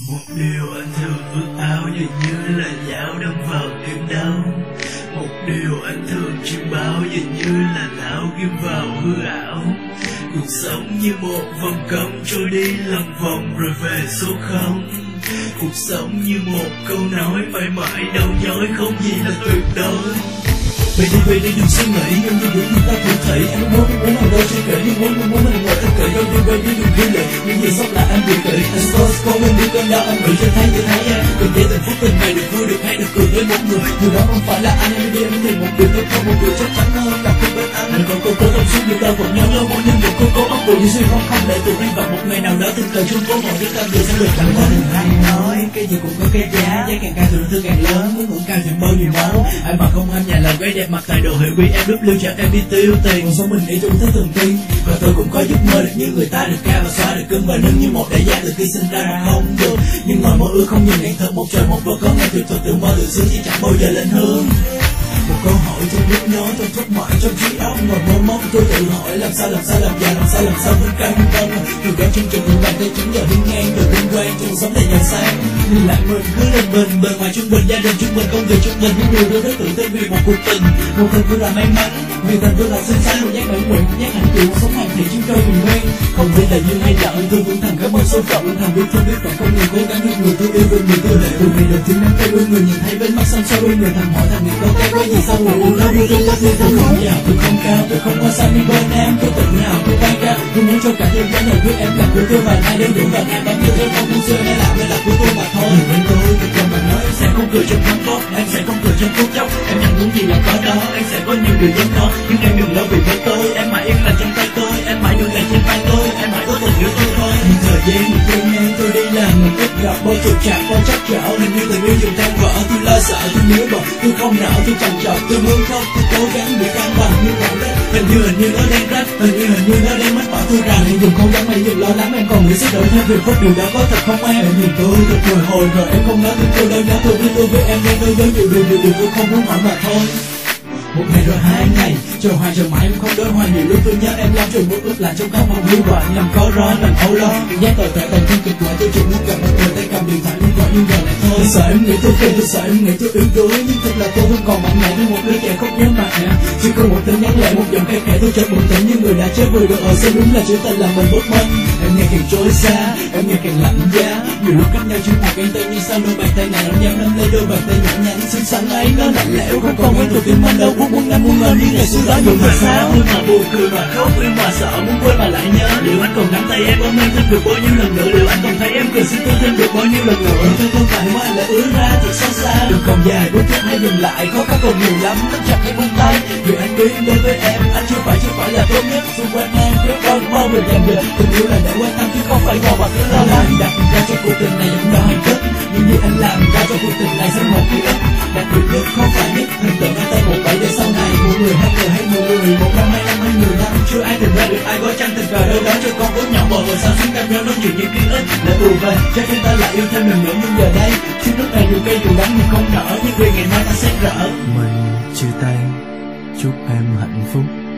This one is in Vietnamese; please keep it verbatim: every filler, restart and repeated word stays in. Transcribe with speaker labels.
Speaker 1: Một điều anh thường ước ao dường như là dao đâm vào tim đau. Một điều anh thường chiêm bao dường như là tháo kim vào hư ảo. Cuộc sống như một vòng cong trôi đi lòng vòng rồi về số không. Cuộc sống như một câu nói mãi mãi đau nhói, không gì là tuyệt đối. Về đi về đi đừng suy nghĩ, nhưng như những người ta thường thấy em muốn muốn làm đâu chưa kể, nhưng muốn muốn muốn mình ngồi tất cả đâu đi về đi đừng ghi lệ những gì sót lại anh bị kể. Anh có có quên đi cơn đau anh bị cho thấy như thấy em từng giây từng phút từng ngày được vui được hay được cười với một người. Điều đó không phải là anh em đi em tìm một điều tốt hơn, một điều chắc chắn hơn là khi bên anh. Anh còn cố cố trong suốt những đau vẫn nhớ lâu mỗi nhưng một cô cố bắt buộc như suy không không để tụi anh vào một ngày nào đó tình cờ chung phố mọi chúng ta đều sẽ được chẳng có đừng hay nói cái gì cũng có cái giá, giá càng cao thường thương càng lớn, muốn ngưỡng cao thì bao nhiêu máu. Ai mà không ham nhà làm gái đẹp mặt tài đồ hiệu quý em đúp lưu cho em đi tiêu tiền. Cuộc sống mình nghĩ chung thứ thường tin và tôi cũng có giấc mơ được như người ta được ca và xóa được cưng và nâng như một đại gia từ khi sinh ra mà không được. Nhưng ngồi mơ ước không nhìn ngày thơ một trời một vợ có nghe tuyệt thuật từ mơ tự sướng chỉ chẳng bao giờ lên hướng. Một câu hỏi trong lúc nhớ trong thuốc mãi trong trí óc ngồi mơ mộng tôi tự hỏi làm sao làm sao làm già làm sao làm sao vươn cao như vân. Từ đó chương trình bàn tay chúng giờ hiên ngang từ liên quan trong sống đầy giàu sang. Nhìn lại mình cứ lên bình bề ngoài trung bình gia đình trung bình con người trung bình những điều đôi đối tự tin vì một cuộc tình. Một tình tôi là may mắn vì tình tôi là xinh xắn một giác bản nguyện giác hạnh chịu sống hàng thì chúng tôi bình nguyên. Không biết là như hay lợn tôi cũng thầm cảm ơn số phận thầm biết không biết còn không ngừng cố gắng giúp người tôi yêu thương người tôi lệ. Từ ngày đầu tiên nắm tay đôi người nhìn thấy bên mắt xăm soi đôi người thầm hỏi thầm nghĩ có cái có gì sao người yêu lâu tôi love tôi không giàu tôi không cao tôi không có sao đi bên em tôi tự hào tôi bay cao tôi muốn cho cả thế giới này biết em là của tôi và ai đến đủ và ai bám theo tôi không muốn xưa hay làm nên là của tôi mà thôi. Đừng bên tôi tôi còn mà nói em sẽ không cười trong thắng tốt em sẽ không cười trong phút chốc em nhận muốn gì là có đó anh sẽ có nhiều điều giống đó nhưng em đừng lo vì với tôi em mãi yên là trong tay tôi em mãi luôn là trên vai tôi em mãi có tình yêu tôi thôi. Thời gian một đêm em tôi đi làm mình ít gặp bao trục trặc bao chắc trở hình như tình yêu dùng tan vỡ tôi lo sợ tôi nhớ bờ tôi không nở tôi trằn trọc tôi muốn khóc tôi cố gắng để cân bằng như vậy đấy hình như hình như nó đang rách hình như hình như nó đang mất bỏ tôi rằng hãy dùng không dám hãy dùng lo lắng em còn nghĩ sẽ đổi theo việc phút điều đó có thật không em em nhìn tôi thật hồi hồi rồi em không nói với tôi đâu nhớ tôi với tôi với em đang đôi dấu nhiều điều điều điều tôi không muốn hỏi mà thôi. Một ngày rồi hai ngày chờ hoài chờ mãi em không đối hoài nhiều lúc tôi nhớ em lắm rồi muốn ước lại trong khóc mong lưu vợ nhằm có ro làm âu lo giác tội tệ thành thân kịch lại tôi chỉ muốn gặp một người tay cầm điện thoại nhưng gọi nhưng giờ này thôi. Tôi sợ em nghĩ tôi phiền tôi sợ em nghĩ tôi yếu đuối nhưng thật là tôi vẫn còn mạnh mẽ như một đứa trẻ không nhớ mặt nè chỉ có một tin nhắn lại một dòng khe khẽ tôi chợt bừng tỉnh như người đã chết vừa được ở xem đúng là chữ tình là mình bất minh. Em nghe càng trôi xa em nghe càng lạnh giá nhiều lúc cách nhau chung một cánh tay nhưng sao đôi bàn tay này nắm nhau nắm lấy đôi bàn tay nhỏ nhắn xinh xắn ấy nó lạnh lẽo không còn quen thuộc tim anh đâu muốn muốn ngắm muốn ngờ đi ngày xưa đó dùng mà sao nhưng mà buồn cười mà khóc yêu mà sợ muốn quên mà lại nhớ liệu anh còn nắm tay em ôm em thêm được bao nhiêu lần nữa liệu anh còn thấy em cười xin tôi thêm được bao nhiêu lần nữa tôi không phải mà anh lại ứa ra thật xót xa đừng còn dài bước tiếp hay dừng lại khó khăn còn nhiều lắm nắm chặt hay buông tay vì anh biết đối với em anh chưa phải chưa phải là tốt nhất xung quanh em biết bao bao người dành giờ tình yêu là để quan tâm chứ không phải ngồi và cứ lo lắng đặt ra cho cuộc tình này những đó hạnh phúc nhưng như anh làm ra cho cuộc tình này sẽ một ký ức đặc biệt nhất không phải nhất hình tượng anh tay một bảy để sau này một người hai người hay một người một năm hai năm hay mười năm chưa ai tìm ra được ai gói chăn tình cờ đâu đó cho con út nhỏ bò rồi sao chúng ta nhớ nói chuyện những ký ức đã ùa về cho chúng ta lại yêu thêm mình nữa nhưng giờ đây chiếc nước này dù cây dù đắng nhưng không nở nhưng vì ngày mai ta sẽ rỡ. Mình chia tay chúc em hạnh phúc.